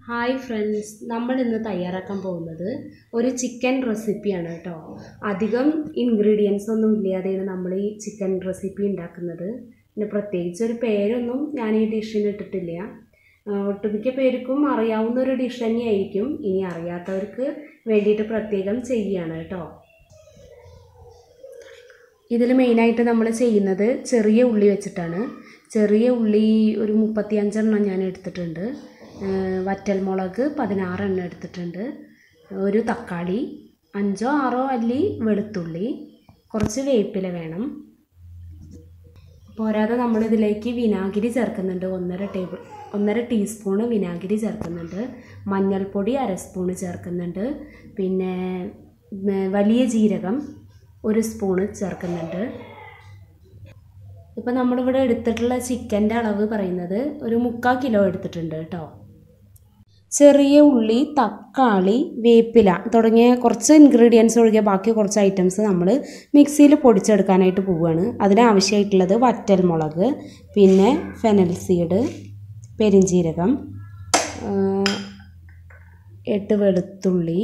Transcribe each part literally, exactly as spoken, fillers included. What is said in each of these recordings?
Hi friends, നമ്മൾ ഇന്ന് തയ്യാറാക്കാൻ പോകുന്നത് ഒരു ചിക്കൻ റെസിപ്പിയാണ് കേട്ടോ. അധികം ഇൻഗ്രീഡിയൻസ് ഒന്നും ഇല്ലാതെയാണ് നമ്മൾ ഈ ചിക്കൻ റെസിപ്പി ഉണ്ടാക്കുന്നത്. പിന്നെ പ്രത്യേകിച്ച് ഒരു പേരൊന്നും ഞാൻ ഈ ഡിഷിന് ഇട്ടിട്ടില്ല. ഒട്ടുമിക്ക പേർക്കും അറിയാവുന്ന ഒരു ഡിഷ് തന്നെയായിരിക്കും. ഇനി അറിയാത്തവർക്ക് വേണ്ടിയിട്ട് പ്രത്യേകം ചെയ്യുകയാണ് കേട്ടോ. ഇതിൽ മെയിനായിട്ട് നമ്മൾ ചെയ്യുന്നത് ചെറിയ ഉള്ളി വെച്ചിട്ടാണ്. ചെറിയ ഉള്ളി ഒരു മുപ്പത്തിയഞ്ചെണ്ണം ഞാൻ എടുത്തിട്ടുണ്ട്. വറ്റൽമുളക് പതിനാറെണ്ണം എടുത്തിട്ടുണ്ട്. ഒരു തക്കാളി, അഞ്ചോ ആറോ അല്ലി വെളുത്തുള്ളി, കുറച്ച് വേപ്പില വേണം. പോരാതെ നമ്മളിതിലേക്ക് വിനാഗിരി ചേർക്കുന്നുണ്ട്. ഒന്നര ടേബിൾ ഒന്നര ടീസ്പൂണ് വിനാഗിരി ചേർക്കുന്നുണ്ട്. മഞ്ഞൾപ്പൊടി അര സ്പൂണ് ചേർക്കുന്നുണ്ട്. പിന്നെ വലിയ ജീരകം ഒരു സ്പൂണ് ചേർക്കുന്നുണ്ട്. ഇപ്പം നമ്മളിവിടെ എടുത്തിട്ടുള്ള ചിക്കൻ്റെ അളവ് പറയുന്നത് ഒരു മുക്കാൽ കിലോ എടുത്തിട്ടുണ്ട് കേട്ടോ. ചെറിയ ഉള്ളി, തക്കാളി, വേപ്പില തുടങ്ങിയ കുറച്ച് ഇൻഗ്രീഡിയൻസ് ഒഴികെ ബാക്കി കുറച്ച് ഐറ്റംസ് നമ്മൾ മിക്സിയിൽ പൊടിച്ചെടുക്കാനായിട്ട് പോവുകയാണ്. അതിനാവശ്യമായിട്ടുള്ളത് വറ്റൽമുളക്, പിന്നെ ഫെനൽ സീഡ്, പെരിഞ്ജീരകം, എട്ട് വെളുത്തുള്ളി,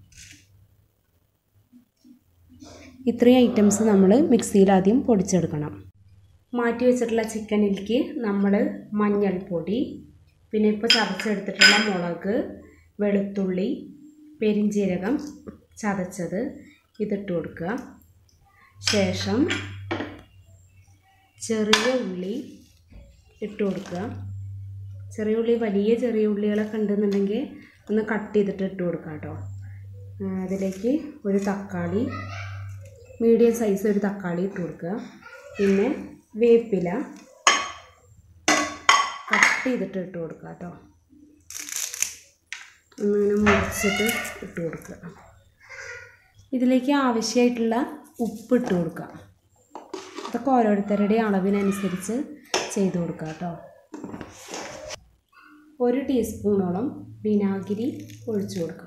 ഇത്രയും ഐറ്റംസ് നമ്മൾ മിക്സിയിൽ ആദ്യം പൊടിച്ചെടുക്കണം. മാറ്റി വെച്ചിട്ടുള്ള ചിക്കനിലേക്ക് നമ്മൾ മഞ്ഞൾപ്പൊടി, പിന്നെ ഇപ്പോൾ ചതച്ചെടുത്തിട്ടുള്ള മുളക്, വെളുത്തുള്ളി, പെരിഞ്ജീരകം ചതച്ചത് ഇതിട്ട് കൊടുക്കുക. ശേഷം ചെറിയ ഉള്ളി ഇട്ട് കൊടുക്കുക. ചെറിയ ഉള്ളി വലിയ ചെറിയ ഉള്ളികളൊക്കെ ഉണ്ടെന്നുണ്ടെങ്കിൽ ഒന്ന് കട്ട് ചെയ്തിട്ട് ഇട്ട് കൊടുക്കുക കേട്ടോ. അതിലേക്ക് ഒരു തക്കാളി, മീഡിയം സൈസ് ഒരു തക്കാളി ഇട്ട് കൊടുക്കുക. പിന്നെ വേപ്പില കട്ട് ചെയ്തിട്ട് ഇട്ട് കൊടുക്കുക കേട്ടോ. ഒന്നിങ്ങനെ മുറിച്ചിട്ട് ഇട്ട് കൊടുക്കുക. ഇതിലേക്ക് ആവശ്യമായിട്ടുള്ള ഉപ്പ് ഇട്ട് കൊടുക്കുക. അതൊക്കെ ഓരോരുത്തരുടെ അളവിനനുസരിച്ച് ചെയ്ത് കൊടുക്കുക കേട്ടോ. ഒരു ടീസ്പൂണോളം വിനാഗിരി ഒഴിച്ചു കൊടുക്കുക.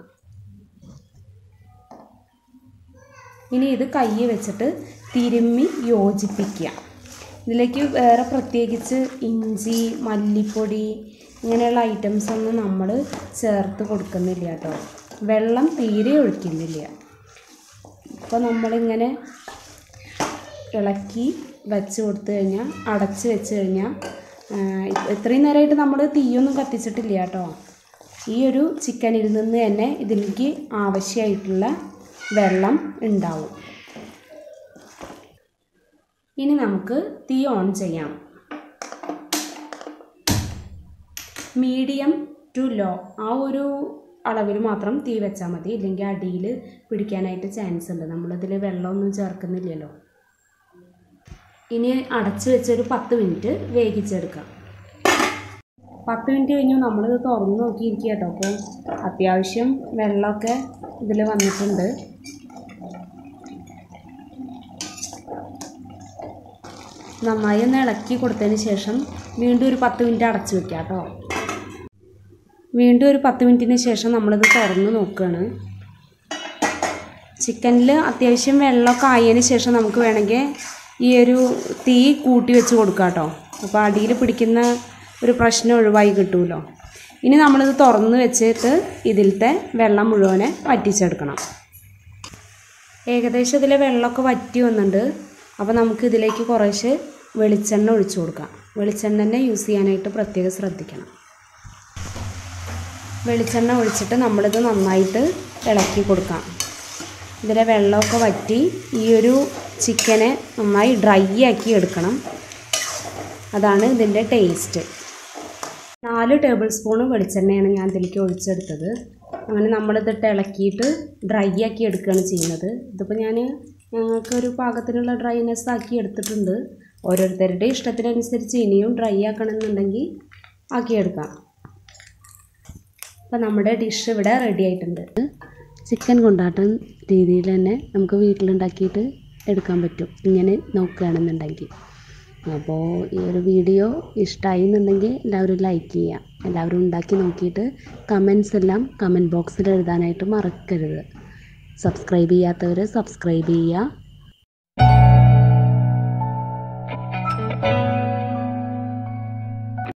ഇനി ഇത് കൈ വെച്ചിട്ട് തിരുമ്മി യോജിപ്പിക്കുക. ഇതിലേക്ക് വേറെ പ്രത്യേകിച്ച് ഇഞ്ചി, മല്ലിപ്പൊടി ഇങ്ങനെയുള്ള ഐറ്റംസ് ഒന്നും നമ്മൾ ചേർത്ത് കൊടുക്കുന്നില്ല കേട്ടോ. വെള്ളം തീരെ ഒഴിക്കുന്നില്ല. ഇപ്പോൾ നമ്മളിങ്ങനെ ഇളക്കി വെച്ച് കൊടുത്തു കഴിഞ്ഞാൽ, അടച്ച് വെച്ച് കഴിഞ്ഞാൽ, ഇത്രയും നേരമായിട്ട് നമ്മൾ തീയൊന്നും കത്തിച്ചിട്ടില്ല കേട്ടോ. ഈ ഒരു ചിക്കനിൽ നിന്ന് തന്നെ ഇതിലേക്ക് ആവശ്യമായിട്ടുള്ള വെള്ളം ഉണ്ടാവും. ഇനി നമുക്ക് തീ ഓൺ ചെയ്യാം. മീഡിയം ടു ലോ ആ ഒരു അളവിൽ മാത്രം തീ വെച്ചാൽ മതി. ഇല്ലെങ്കിൽ അടിയിൽ പിടിക്കാനായിട്ട് ചാൻസ് ഉണ്ട്. നമ്മളിതിൽ വെള്ളമൊന്നും ചേർക്കുന്നില്ലല്ലോ. ഇനി അടച്ച് വെച്ചൊരു പത്ത് മിനിറ്റ് വേവിച്ചെടുക്കാം. പത്ത് മിനിറ്റ് കഴിഞ്ഞു നമ്മളിത് തുറന്ന് നോക്കിയിരിക്കുക കേട്ടോ. അപ്പോൾ അത്യാവശ്യം വെള്ളമൊക്കെ ഇതിൽ വന്നിട്ടുണ്ട്. നന്നായി ഒന്ന് ഇളക്കി കൊടുത്തതിന് ശേഷം വീണ്ടും ഒരു പത്ത് മിനിറ്റ് അടച്ചു വയ്ക്കുക കേട്ടോ. വീണ്ടും ഒരു പത്ത് മിനിറ്റിന് ശേഷം നമ്മളിത് തുറന്ന് നോക്കുകയാണ്. ചിക്കനിൽ അത്യാവശ്യം വെള്ളമൊക്കെ ആയതിന് ശേഷം നമുക്ക് വേണമെങ്കിൽ ഈ ഒരു തീ കൂട്ടി വെച്ച് കൊടുക്കാം കേട്ടോ. അപ്പോൾ അടിയിൽ പിടിക്കുന്ന ഒരു പ്രശ്നം ഒഴിവായി കിട്ടുമല്ലോ. ഇനി നമ്മളിത് തുറന്ന് വെച്ചിട്ട് ഇതിലത്തെ വെള്ളം മുഴുവനെ വറ്റിച്ചെടുക്കണം. ഏകദേശം ഇതിലെ വെള്ളമൊക്കെ വറ്റി വന്നിട്ടുണ്ട്. അപ്പോൾ നമുക്ക് ഇതിലേക്ക് കുറേശ്ശെ വെളിച്ചെണ്ണ ഒഴിച്ചു കൊടുക്കാം. വെളിച്ചെണ്ണ തന്നെ യൂസ് ചെയ്യാനായിട്ട് പ്രത്യേകം ശ്രദ്ധിക്കണം. വെളിച്ചെണ്ണ ഒഴിച്ചിട്ട് നമ്മളിത് നന്നായിട്ട് ഇളക്കി കൊടുക്കാം. ഇതിലെ വെള്ളമൊക്കെ വറ്റി ഈ ഒരു ചിക്കനെ നന്നായി ഡ്രൈ ആക്കി എടുക്കണം. അതാണ് ഇതിൻ്റെ ടേസ്റ്റ്. നാല് ടേബിൾ സ്പൂൺ വെളിച്ചെണ്ണയാണ് ഞാൻ ഇതിലേക്ക് ഒഴിച്ചെടുത്തത്. അങ്ങനെ നമ്മളിതിട്ട് ഇളക്കിയിട്ട് ഡ്രൈ ആക്കി എടുക്കുകയാണ് ചെയ്യുന്നത്. ഇതിപ്പോൾ ഞാൻ ഞങ്ങൾക്കൊരു പാകത്തിനുള്ള ഡ്രൈനെസ് ആക്കി എടുത്തിട്ടുണ്ട്. ഓരോരുത്തരുടെ ഇഷ്ടത്തിനനുസരിച്ച് ഇനിയും ഡ്രൈ ആക്കണമെന്നുണ്ടെങ്കിൽ ആക്കിയെടുക്കാം. അപ്പോൾ നമ്മുടെ ഡിഷ് ഇവിടെ റെഡി ആയിട്ടുണ്ട്. ചിക്കൻ കൊണ്ടാട്ടം രീതിയിൽ തന്നെ നമുക്ക് വീട്ടിലുണ്ടാക്കിയിട്ട് എടുക്കാൻ പറ്റും ഇങ്ങനെ നോക്കുകയാണെന്നുണ്ടെങ്കിൽ. അപ്പോൾ ഈ ഒരു വീഡിയോ ഇഷ്ടമായി എന്നുണ്ടെങ്കിൽ എല്ലാവരും ലൈക്ക് ചെയ്യുക. എല്ലാവരും ഉണ്ടാക്കി നോക്കിയിട്ട് കമൻസ് എല്ലാം കമൻറ്റ് ബോക്സിൽ എഴുതാനായിട്ട് മറക്കരുത്. സബ്സ്ക്രൈബ് ചെയ്യാത്തവർ സബ്സ്ക്രൈബ് ചെയ്യുക.